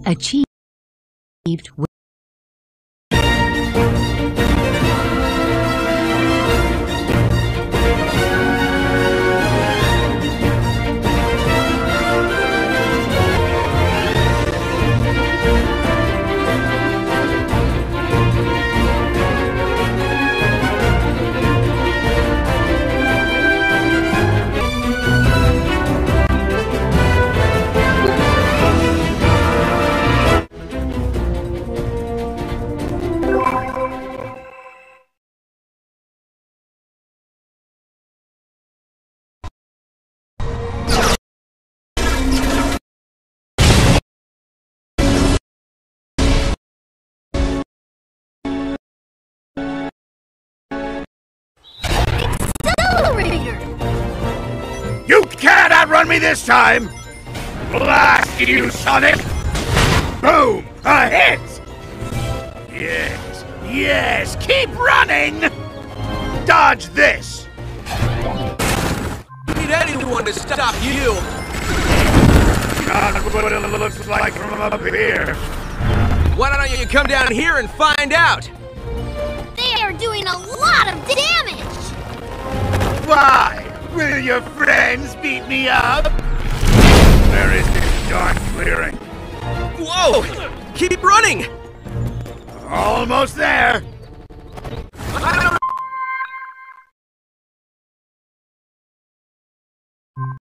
Achieved. You can't outrun me this time! Blast you, Sonic! Boom! A hit! Yes, yes, keep running! Dodge this! You need anyone to stop you! Not what it looks like from up here. Why don't you come down here and find out? They are doing a lot of damage! Why? Will your friends beat me up? Where is this dark clearing? Whoa! Keep running! Almost there!